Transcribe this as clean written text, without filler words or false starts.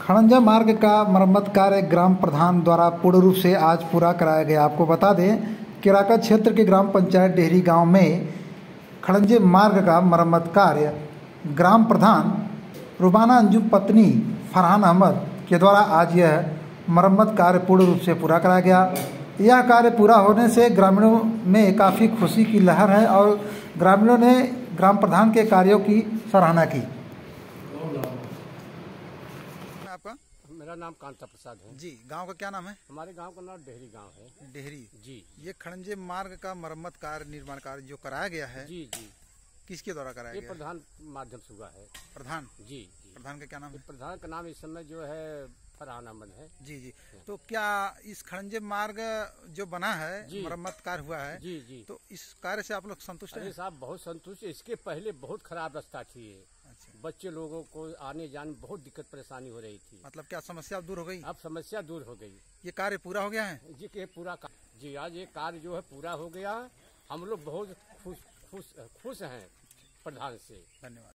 खड़ंजा मार्ग का मरम्मत कार्य ग्राम प्रधान द्वारा पूर्ण रूप से आज पूरा कराया गया। आपको बता दें कि राका क्षेत्र के ग्राम पंचायत डेहरी गांव में खड़ंजे मार्ग का मरम्मत कार्य ग्राम प्रधान रुबाना अंजुम पत्नी फरहान अहमद के द्वारा आज यह मरम्मत कार्य पूर्ण रूप से पूरा कराया गया। यह कार्य पूरा होने से ग्रामीणों में काफ़ी खुशी की लहर है और ग्रामीणों ने ग्राम प्रधान के कार्यों की सराहना की। आपका? मेरा नाम कांता प्रसाद है जी। गांव का क्या नाम है? हमारे गांव का नाम डेहरी गांव है। डेहरी जी। ये खड़ंजे मार्ग का मरम्मत कार्य निर्माण कार्य जो कराया गया है, जी जी, किसके द्वारा कराया गया? प्रधान माध्यम से हुआ है। प्रधान? जी। प्रधान का क्या नाम है? प्रधान का नाम इस समय जो है फरहान अहमद है। जी जी। तो क्या इस खड़ंजे मार्ग जो बना है, मरम्मत कार्य हुआ है, जी जी, तो इस कार्य से आप लोग संतुष्ट हैं? साहब बहुत संतुष्ट है। इसके पहले बहुत खराब रास्ता थी ये। अच्छा। बच्चे लोगों को आने जाने में बहुत दिक्कत परेशानी हो रही थी। मतलब क्या समस्या दूर हो गई? अब समस्या दूर हो गई। ये कार्य पूरा हो गया है? जी के पूरा जी, आज ये कार्य जो है पूरा हो गया। हम लोग बहुत खुश हैं प्रधान से। धन्यवाद।